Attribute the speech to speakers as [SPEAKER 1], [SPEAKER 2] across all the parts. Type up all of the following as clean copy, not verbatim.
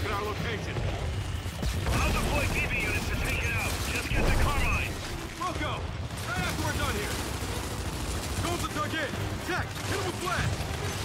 [SPEAKER 1] marking our location.
[SPEAKER 2] I'll deploy BB units to take it out. Just get the Carmine.
[SPEAKER 1] We'll go. Right after we're done here. Goals are dug in. Jack, hit him with blast.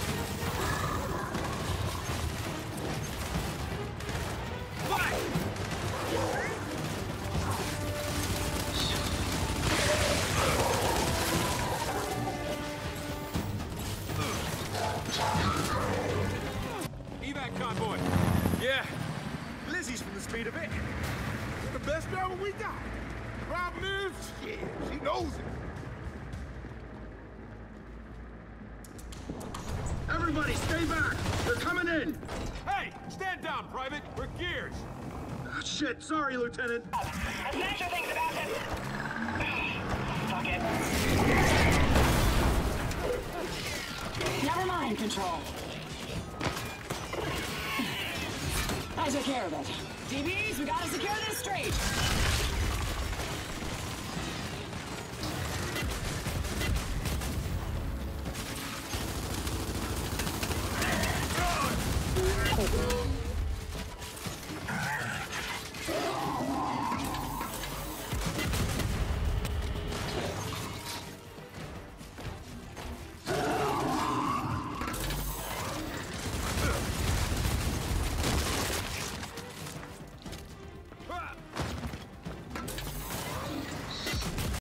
[SPEAKER 1] Evac convoy. Yeah. Lizzie's from the speed of it.
[SPEAKER 3] The best driver we got. Problem is, shit, she knows it.
[SPEAKER 4] Everybody, stay back! They're coming in!
[SPEAKER 1] Hey, stand down, Private. We're gears.
[SPEAKER 4] Oh, shit, sorry, Lieutenant.
[SPEAKER 5] Smasher thinks about it. Fuck it. Never mind, Control. I took care of it. DBs, we gotta secure this street.